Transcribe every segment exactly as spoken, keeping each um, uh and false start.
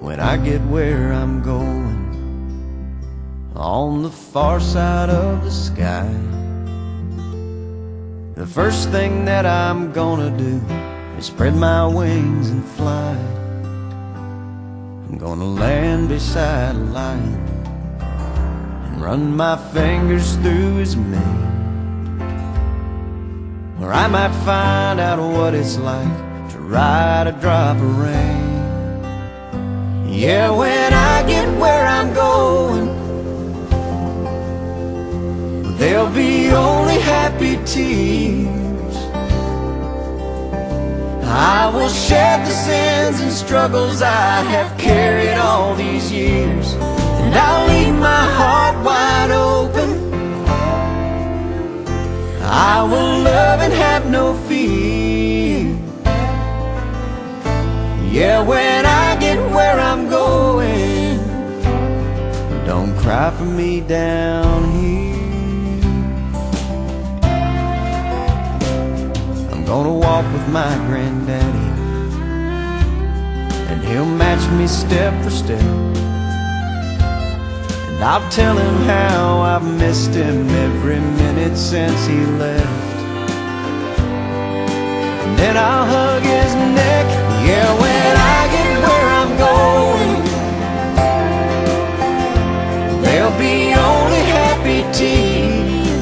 when I get where I'm going, on the far side of the sky, the first thing that I'm gonna do is spread my wings and fly. I'm gonna land beside a lion and run my fingers through his mane, or I might find out what it's like to ride a drop of rain. Yeah, when I get where I'm going, there'll be only happy tears. I will shed the sins and struggles I have carried all these years, and I'll leave my heart wide open. I will love and have no fear. Yeah, when I get where I'm going, don't cry for me down here. I'm gonna walk with my granddaddy, and he'll match me step for step, and I'll tell him how I've missed him every minute since he left. And then I'll hug his neck. Yeah, when I get where I'm going, there'll be only happy tears.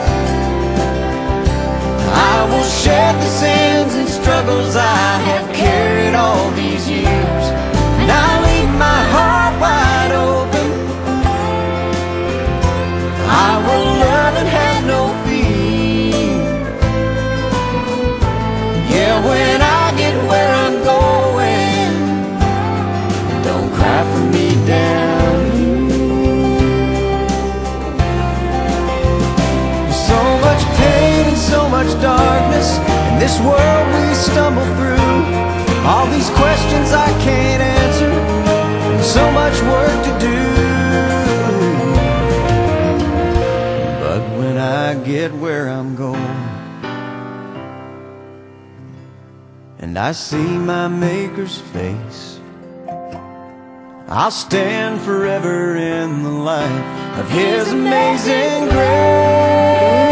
I will shed the sins and struggles I have carried all these years, and I'll leave my heart wide open. I will love and have no fear. Yeah, when I get where I'm going, don't cry for me down here. There's so much pain and so much darkness in this world we stumble through. All these questions I can't answer, and so much work to do. But when I get where I'm going, and I see my Maker's face, I'll stand forever in the light of His amazing grace.